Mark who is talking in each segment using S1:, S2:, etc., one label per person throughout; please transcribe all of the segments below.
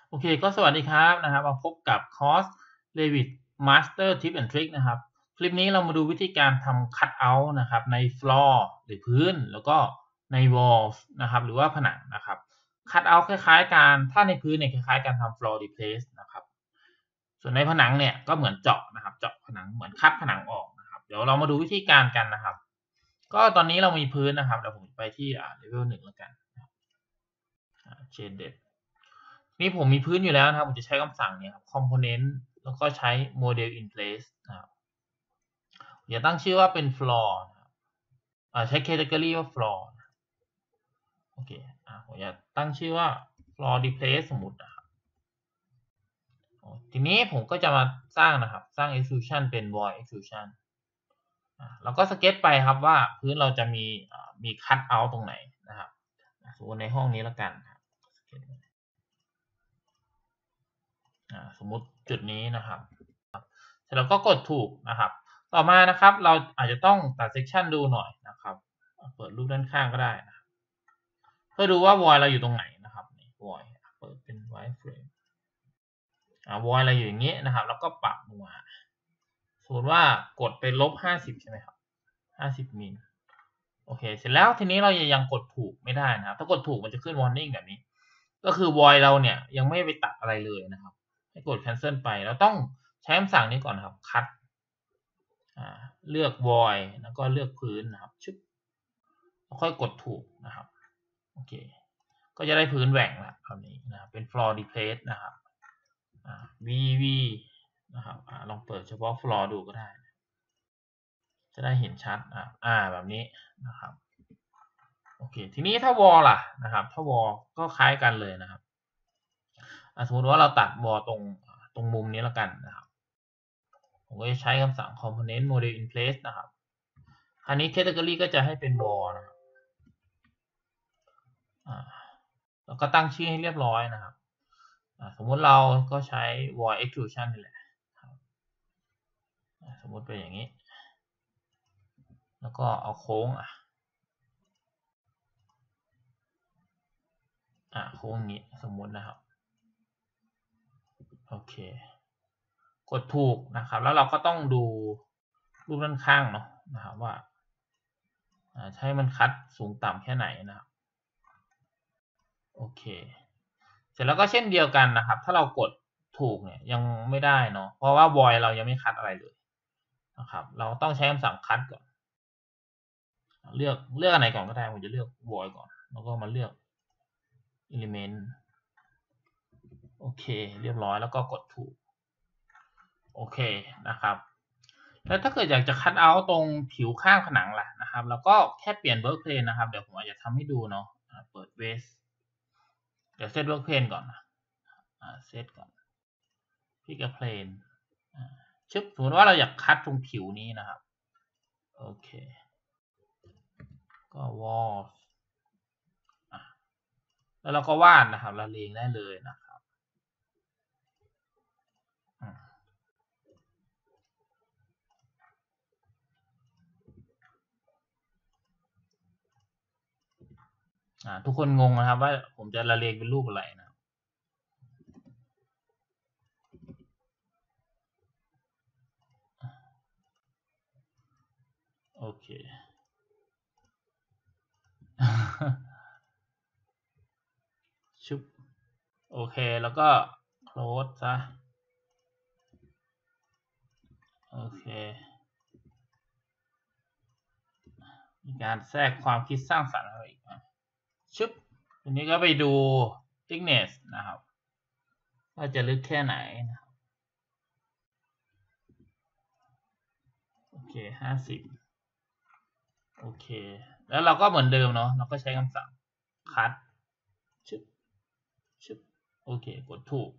S1: โอเคก็สวัสดีครับมาพบกับคอร์ส Revit Master Tip and Trick นะครับ คลิปนี้เรามาดูวิธีการทำ Cut Out นะครับใน Floor หรือพื้นแล้วก็ใน Walls นะครับหรือว่าผนังนะครับ Cut Out คล้ายๆกันถ้าในพื้นเนี่ยคล้ายๆการทำ Floor Replace นะครับส่วนในผนังเนี่ยก็เหมือนเจาะนะครับเจาะผนังเหมือนคัดผนังออกนะครับเดี๋ยวเรามาดูวิธีการกันนะครับก็ตอนนี้เรามีพื้นนะครับเดี๋ยวผมไปที่level 1แล้วกันShadedนี่ผมมีพื้นอยู่แล้วนะครับผมจะใช้คำสั่งเนี่ยครับ component แล้วก็ใช้ model in place นะครับอย่าตั้งชื่อว่าเป็น floor นะครับใช้ category ว่า floor โอเคผมอยากตั้งชื่อว่า floor replace สมมุตินะครับทีนี้ผมก็จะมาสร้างนะครับสร้าง extrusion เป็น void extrusion เราก็สเก็ตไปครับว่าพื้นเราจะมี cut out ตรงไหนนะครับสมมติในห้องนี้แล้วกันสมมุติจุดนี้นะครับเสร็จแล้วก็กดถูกนะครับต่อมานะครับเราอาจจะต้องตัดเซกชันดูหน่อยนะครับเปิดรูปด้านข้างก็ได้นะเพื่อดูว่า void เราอยู่ตรงไหนนะครับ void เปิดเป็น white frame void เราอยู่อย่างนี้นะครับแล้วก็ปรับลงมาสมมติว่ากดไป-50ใช่ไหมครับ50 มิลโอเคเสร็จแล้วทีนี้เรายังกดถูกไม่ได้นะครับถ้ากดถูกมันจะขึ้น warning แบบนี้ก็คือ void เราเนี่ยยังไม่ไปตัดอะไรเลยนะครับให้กด cancel ไปเราต้องใช้คำสั่งนี้ก่อนนะครับ cut เลือก void แล้วก็เลือกพื้นนะครับชึบแล้วค่อยกดถูกนะครับโอเคก็จะได้พื้นแหว่งแล้วคราวนี้นะครับเป็น floor replace นะครับvv นะครับลองเปิดเฉพาะ floor ดูก็ได้จะได้เห็นชัดแบบนี้นะครับโอเคทีนี้ถ้า wall ล่ะนะครับถ้า wall ก็คล้ายกันเลยนะครับสมมติว่าเราตัด wall ตรงมุมนี้แล้วกันนะครับผมก็จะใช้คำสั่ง component model in place นะครับคราวนี้ category ก็จะให้เป็น wall นะครับแล้วก็ตั้งชื่อให้เรียบร้อยนะครับสมมติเราก็ใช้ void extrusion นี่แหละสมมติเป็นอย่างนี้แล้วก็เอาโค้งโค้งนี้สมมตินะครับโอเคกดถูกนะครับแล้วเราก็ต้องดูรูปด้านข้างเนาะนะครับว่าใช้มันคัดสูงต่ำแค่ไหนนะครับโอเคเสร็จแล้วก็เช่นเดียวกันนะครับถ้าเรากดถูกเนี่ยยังไม่ได้เนาะเพราะว่า void เรายังไม่คัดอะไรเลยนะครับเราต้องใช้คำสั่งคัดก่อนเลือกอันไหนก่อนก็ได้ผมจะเลือก void ก่อนแล้วก็มาเลือก element โอเคเรียบร้อยแล้วก็กดถูกโอเคนะครับแล้วถ้าเกิดอยากจะคัทเอาท์ตรงผิวข้างผนังล่ะนะครับแล้วก็แค่เปลี่ยน work plane นะครับเดี๋ยวผมอาจจะทำให้ดูเนาะเปิด base เดี๋ยวเซต work plane ก่อนนะเซตก่อนพิก plane ชึบสมมติว่าเราอยากคัดตรงผิวนี้นะครับโอเคก็ wall แล้วเราก็วาดนะครับละเลงได้เลยนะครับทุกคนงงนะครับว่าผมจะละเลงเป็นรูปอะไรนะโอเคชุบโอเคแล้วก็ close ซะโอเคมีการแทรกความคิดสร้างสรรค์เข้าไปอีกชุบทีนี้ก็ไปดู thickness นะครับว่าจะลึกแค่ไหนนะครับโอเค50โอเคแล้วเราก็เหมือนเดิมเนาะเราก็ใช้คำสั่ง cut ชึบโอเคกดถูก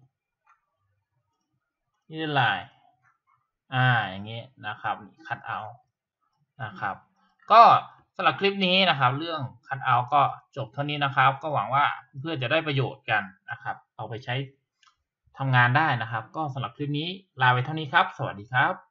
S1: นี่ลายอย่างเงี้ยนะครับ cut out นะครับก็สำหรับคลิปนี้นะครับเรื่อง cut out ก็จบเท่านี้นะครับก็หวังว่าเพื่อนจะได้ประโยชน์กันนะครับเอาไปใช้ทำงานได้นะครับก็สำหรับคลิปนี้ลาไปเท่านี้ครับสวัสดีครับ